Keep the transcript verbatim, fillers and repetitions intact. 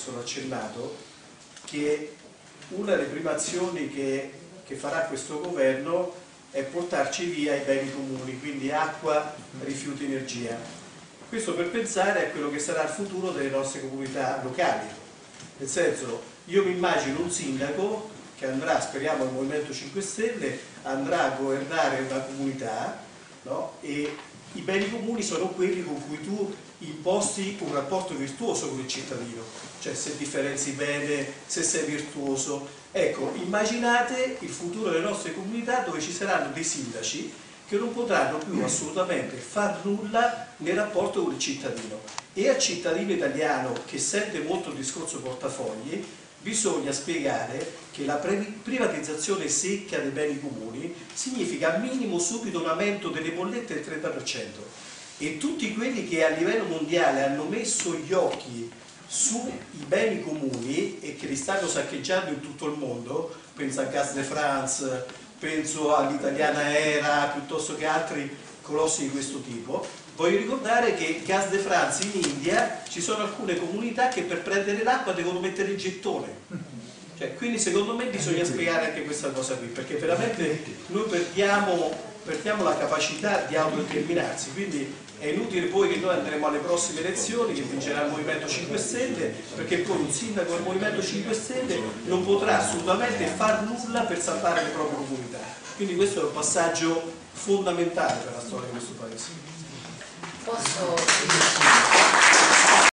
solo accennato, che una delle prime azioni che, che farà questo governo è portarci via i beni comuni, quindi acqua, rifiuti, energia. Questo per pensare a quello che sarà il futuro delle nostre comunità locali. Nel senso, io mi immagino un sindaco che andrà, speriamo il Movimento cinque Stelle, andrà a governare una comunità, no? E i beni comuni sono quelli con cui tu imposti un rapporto virtuoso con il cittadino, cioè se differenzi bene, se sei virtuoso. Ecco, immaginate il futuro delle nostre comunità dove ci saranno dei sindaci che non potranno più assolutamente far nulla nel rapporto con il cittadino. E al cittadino italiano che sente molto il discorso portafogli bisogna spiegare che la privatizzazione secca dei beni comuni significa al minimo subito un aumento delle bollette del trenta per cento, e tutti quelli che a livello mondiale hanno messo gli occhi sui beni comuni e che li stanno saccheggiando in tutto il mondo, penso a Gaz de France, penso all'Italiana Era, piuttosto che altri colossi di questo tipo. Voglio ricordare che Gaz de France in India ci sono alcune comunità che per prendere l'acqua devono mettere il gettone. Cioè, quindi secondo me bisogna spiegare anche questa cosa qui, perché veramente noi perdiamo, perdiamo la capacità di autodeterminarsi. Quindi è inutile poi che noi andremo alle prossime elezioni, che vincerà il Movimento cinque Stelle, perché poi un sindaco del Movimento cinque Stelle non potrà assolutamente far nulla per salvare le proprie comunità. Quindi questo è un passaggio fondamentale per la storia di questo Paese. Posso